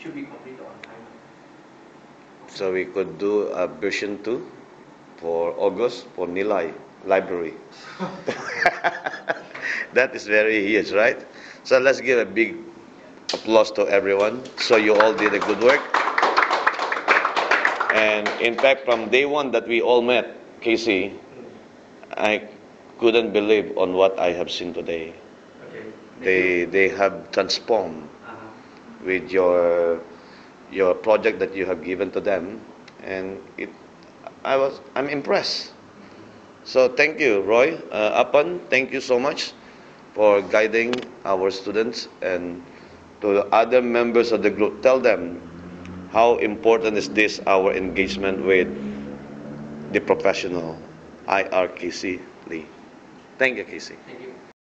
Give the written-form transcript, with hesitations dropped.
should be completed on time. So we could do a version 2 for August for Nilay Library. That is very huge, right? So let's give a big applause to everyone. So you all did a good work. And in fact, from day one that we all met, Casey, I couldn't believe on what I have seen today. Okay. They have transformed Uh-huh. with your project that you have given to them, and I'm impressed. So thank you, Roy. Apan, thank you so much for guiding our students, and to the other members of the group, tell them how important is this our engagement with the professional IRKC Lee. Thank you, Casey. Thank you.